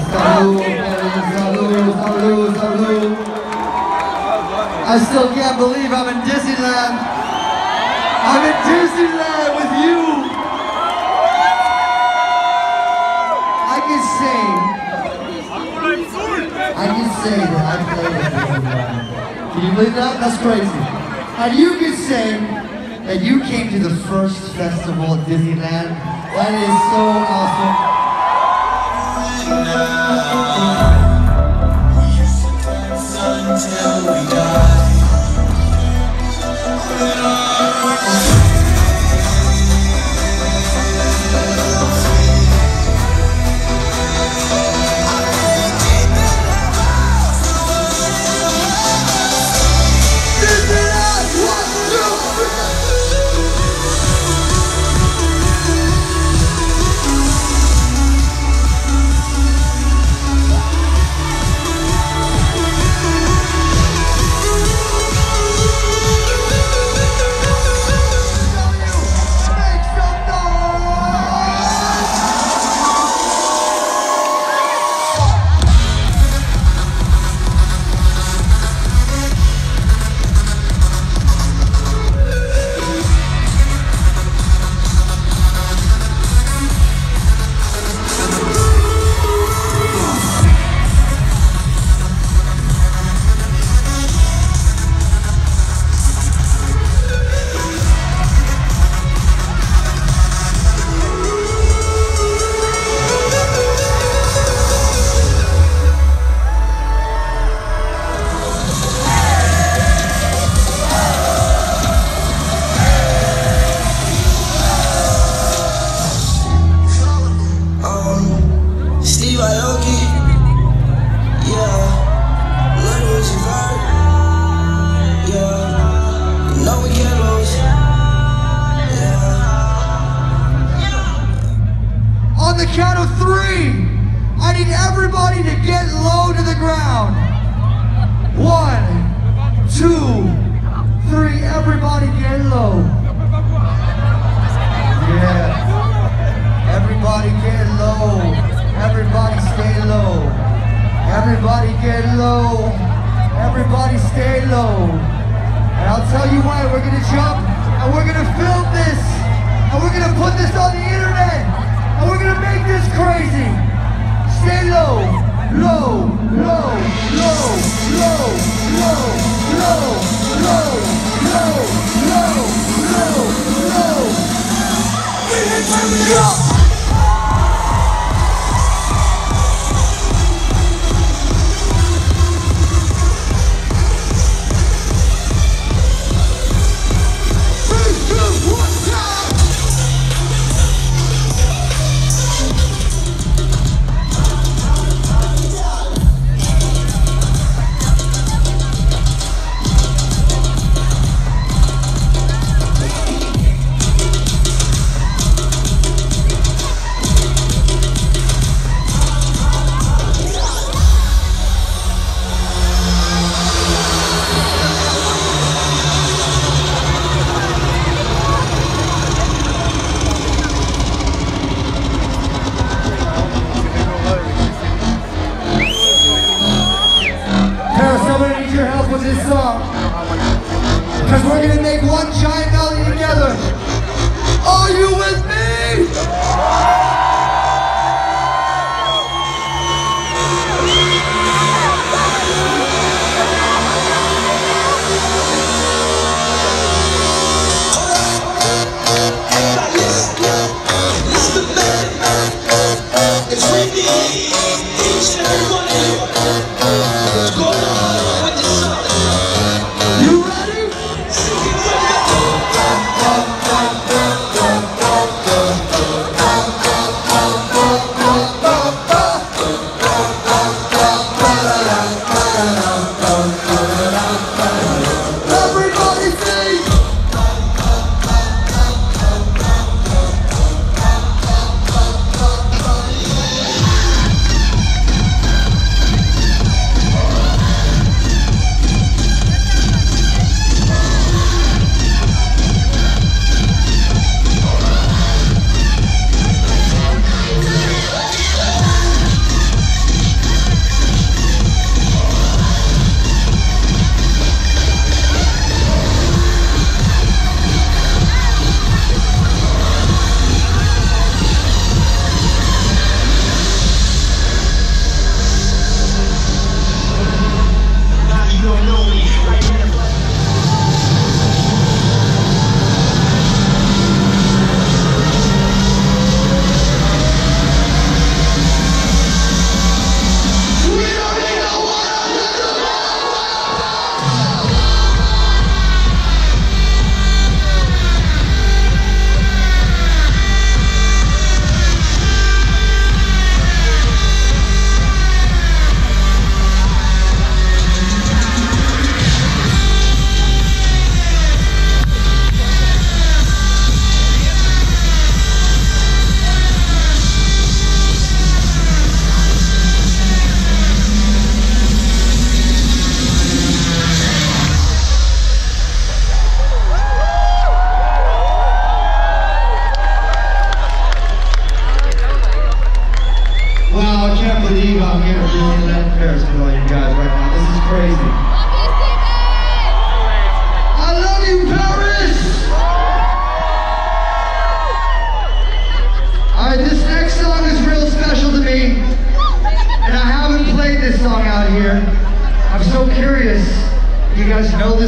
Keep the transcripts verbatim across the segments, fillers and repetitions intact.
Salud, salud, salud, salud. I still can't believe I'm in Disneyland. I'm in Disneyland with you. I can say, I can say that I played at Disneyland. Can you believe that? That's crazy. And you can say that you came to the first festival at Disneyland. That is so awesome. We used to dance until we died. On the count of three, I need everybody to get low to the ground. One, two, three, everybody get low. Yeah. Everybody get low. Everybody stay low. Everybody get low. Everybody stay low. And I'll tell you why, we're gonna jump and we're gonna film this and we're gonna put this on the internet. And we're gonna make this crazy. Stay low, low, low, low, low, low, low, low, low, low, low, low. We hit where we go.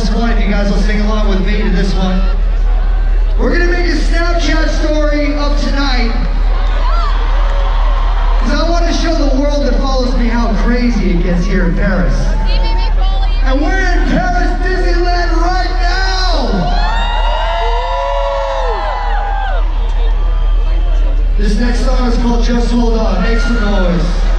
this one, if you guys will sing along with me to this one. We're gonna make a Snapchat story of tonight. Because I want to show the world that follows me how crazy it gets here in Paris. And we're in Paris Disneyland right now! This next song is called Just Hold On. Make some noise.